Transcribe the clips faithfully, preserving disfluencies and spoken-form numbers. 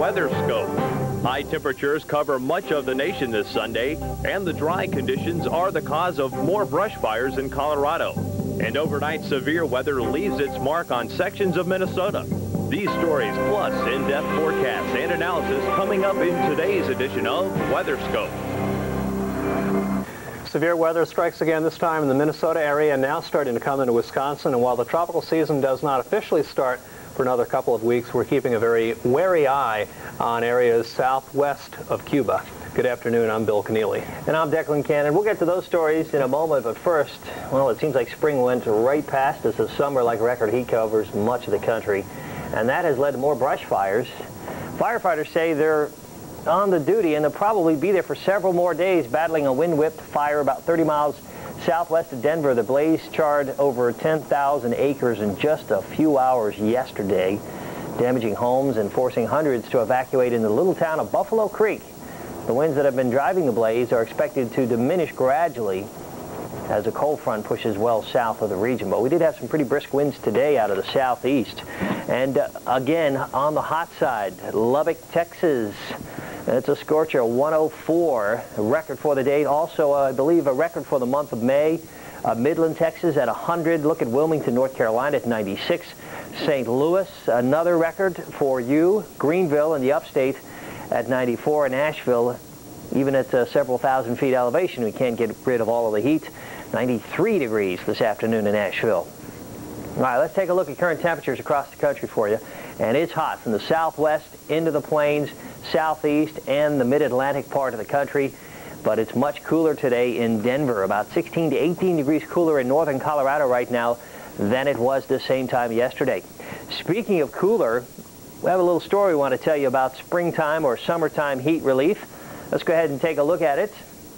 Weather Scope. High temperatures cover much of the nation this Sunday, and the dry conditions are the cause of more brush fires in Colorado. And overnight severe weather leaves its mark on sections of Minnesota. These stories, plus in-depth forecasts and analysis, coming up in today's edition of Weather Scope. Severe weather strikes again, this time in the Minnesota area, and now starting to come into Wisconsin. And while the tropical season does not officially start for another couple of weeks, we're keeping a very wary eye on areas southwest of Cuba. Good afternoon, I'm Bill Keneally. And I'm Declan Cannon. We'll get to those stories in a moment, but first, well, it seems like spring went right past us as summer like record heat covers much of the country, and that has led to more brush fires. Firefighters say they're on the duty, and they'll probably be there for several more days battling a wind-whipped fire about thirty miles southwest of Denver. The blaze charred over ten thousand acres in just a few hours yesterday, damaging homes and forcing hundreds to evacuate in the little town of Buffalo Creek. The winds that have been driving the blaze are expected to diminish gradually as a cold front pushes well south of the region. But we did have some pretty brisk winds today out of the southeast. And uh, again, on the hot side, Lubbock, Texas. It's a scorcher, one oh four, a record for the day. Also, uh, I believe, a record for the month of May. Uh, Midland, Texas at one hundred. Look at Wilmington, North Carolina at ninety-six. Saint Louis, another record for you. Greenville in the upstate at ninety-four. And Nashville, even at uh, several thousand feet elevation, we can't get rid of all of the heat. ninety-three degrees this afternoon in Nashville. All right, let's take a look at current temperatures across the country for you. And it's hot from the southwest into the plains, southeast, and the mid-Atlantic part of the country. But it's much cooler today in Denver, about sixteen to eighteen degrees cooler in northern Colorado right now than it was the same time yesterday. Speaking of cooler, we have a little story we want to tell you about springtime or summertime heat relief. Let's go ahead and take a look at it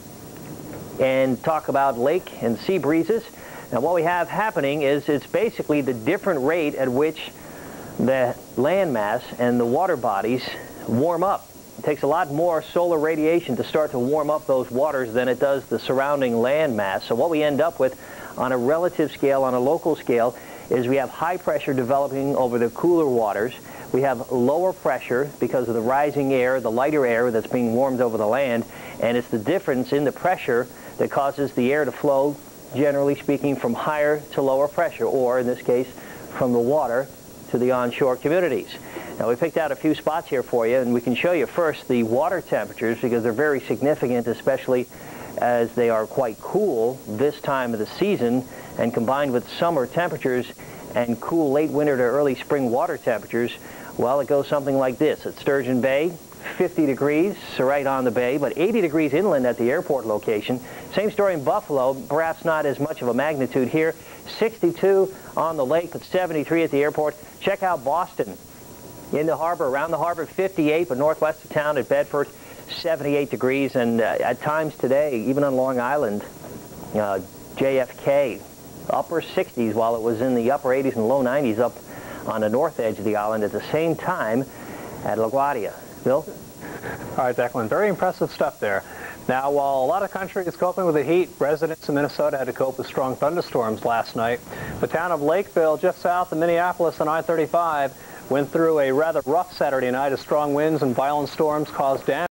and talk about lake and sea breezes. Now, what we have happening is it's basically the different rate at which the land mass and the water bodies warm up. It takes a lot more solar radiation to start to warm up those waters than it does the surrounding land mass. So what we end up with on a relative scale, on a local scale, is we have high pressure developing over the cooler waters. We have lower pressure because of the rising air, the lighter air that's being warmed over the land, and it's the difference in the pressure that causes the air to flow, generally speaking, from higher to lower pressure, or in this case, from the water to the onshore communities. Now, we picked out a few spots here for you, and we can show you first the water temperatures because they're very significant, especially as they are quite cool this time of the season, and combined with summer temperatures and cool late winter to early spring water temperatures, well, it goes something like this. At Sturgeon Bay, fifty degrees, so right on the bay, but eighty degrees inland at the airport location. Same story in Buffalo, perhaps not as much of a magnitude here. sixty-two on the lake, but seventy-three at the airport. Check out Boston. In the harbor, around the harbor, fifty-eight, but northwest of town at Bedford, seventy-eight degrees, and uh, at times today, even on Long Island, uh, J F K, upper sixties, while it was in the upper eighties and low nineties up on the north edge of the island at the same time at LaGuardia. Bill? All right, Declan, very impressive stuff there. Now, while a lot of country is coping with the heat, residents in Minnesota had to cope with strong thunderstorms last night. The town of Lakeville, just south of Minneapolis on I thirty-five, went through a rather rough Saturday night as strong winds and violent storms caused damage.